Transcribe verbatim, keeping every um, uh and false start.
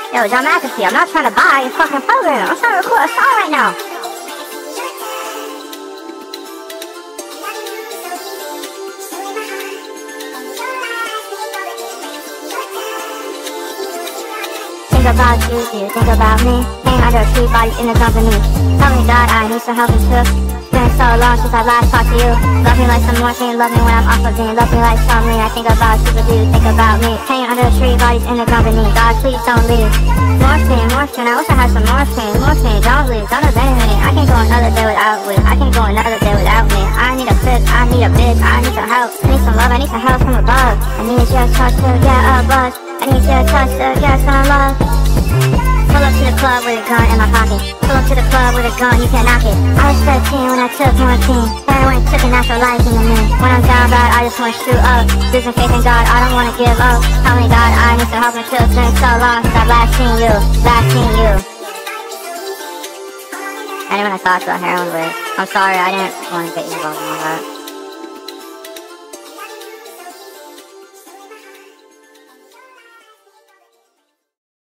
Yo, John McAfee, I'm not trying to buy your fucking program. I'm trying to record a song right now. Think about you, do you think about me? Hanging under a tree, bodies in the company. Tell me God, I need some help and too. Been so long since I last talked to you. Love me like some morphine, love me when I'm off of being. Love me like something, I think about you, but do you think about me? Hanging under a tree, bodies in the company. God, please don't leave. Morphine, morphine, I wish I had some morphine. Morphine, don't leave, don't abandon me. I can't go another day without you. I can't go another day without me. I need a fix, I need a bitch, I need some help. I need some love, I need some help from above. I need your touch to get a buzz. I need your touch to get some love. Pull up to the club with a gun in my pocket. Pull up to the club with a gun, you can't knock it. I was thirteen when I took morphine. Heroin took a natural liking in me. When I'm down bad, I just wanna shoot up. Losing faith in God, I don't wanna give up. Tell me God, I need some help until it's been so long since I've last seen you, last seen you. I didn't want to talk about heroin, but I'm sorry, I didn't want to get you involved in all that.